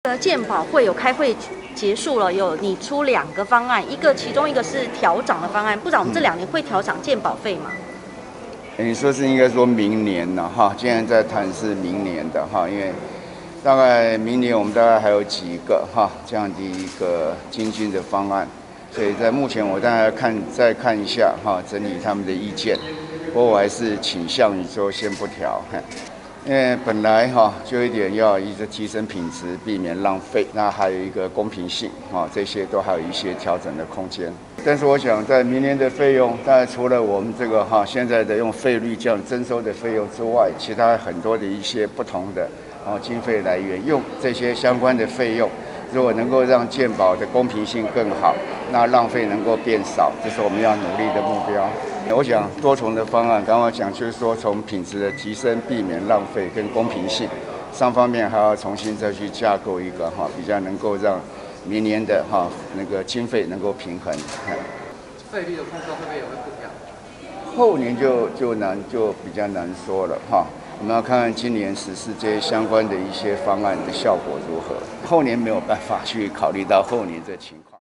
健保会有开会结束了，你出2个方案，其中一个是调涨的方案，部长，我们这2年会调涨健保费吗？ 你说是应该说明年了哈，既然在谈是明年的哈，因为大概明年我们大概还有几个哈这样的一个精进的方案，所以在目前我当然再看一下哈，整理他们的意见，不过我还是倾向于说先不调。因为本来哈就一点要一直提升品质，避免浪费，那还有一个公平性啊，这些都还有一些调整的空间。但是我想在明年的费用，当然除了我们这个现在的用费率这样征收的费用之外，其他很多的一些不同的经费来源，用这些相关的费用，如果能够让健保的公平性更好，那浪费能够变少，这是我们要努力的目标。我想多重的方案，刚刚讲就是说从品质的提升、避免浪费跟公平性3方面，还要重新再去架构一个比较能够让明年的那个经费能够平衡。 费率的控收会不会也会不调？ 后年就比较难说了哈。我们要看看今年实施这些相关的一些方案的效果如何。后年没有办法去考虑到后年这情况。